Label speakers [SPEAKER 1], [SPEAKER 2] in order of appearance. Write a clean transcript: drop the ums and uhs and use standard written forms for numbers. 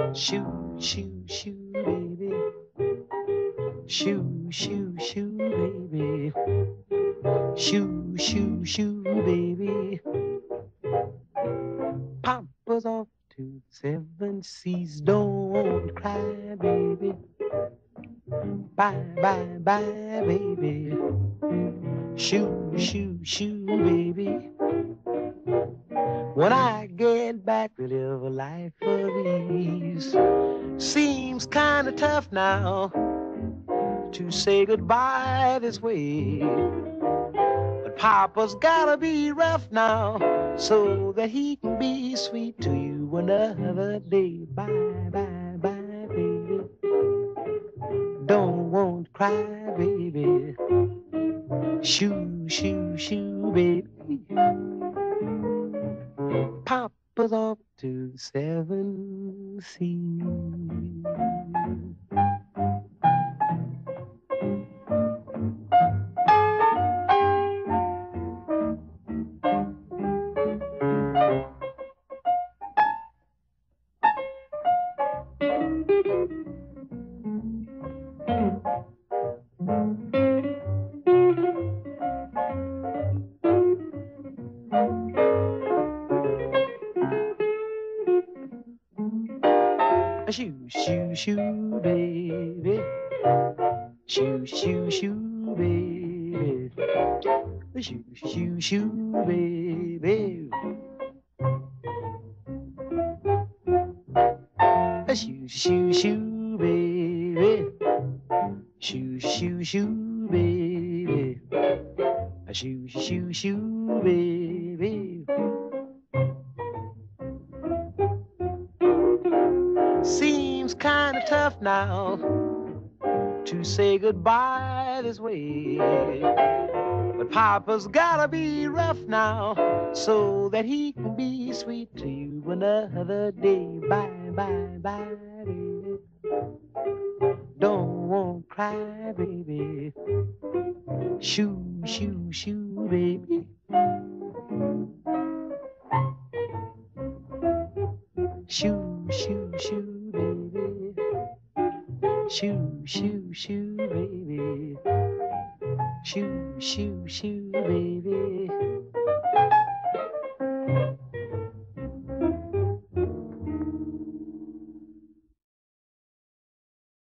[SPEAKER 1] Shoo, shoo, shoo, baby. Shoo, shoo, shoo, baby. Shoo, shoo, shoo, baby. Papa's off to the seven seas. Don't cry, baby. Bye, bye, bye, baby. Shoo, shoo, shoo, baby. When I get back, we live a life of ease. Seems kinda tough now to say goodbye this way. But Papa's gotta be rough now so that he can be sweet to you another day. Bye, bye, bye, baby. Don't want to cry, baby. Shoo, shoo, shoo, baby. Papa's off to the seven seas. Shoo, shoo, shoo, baby. Shoo, shoo, shoo, baby. Shoo, shoo, shoo, baby. Shoo, shoo, shoo, baby. Shoo, shoo, shoo, baby. Shoo, shoo, shoo, baby. Seems kinda tough now to say goodbye this way. But Papa's gotta be rough now so that he can be sweet to you another day. Bye, bye, bye, baby. Don't want to cry, baby. Shoo, shoo, shoo, baby. Shoo, shoo, shoo, baby. Shoo, shoo, shoo, baby. Shoo, shoo, shoo, baby.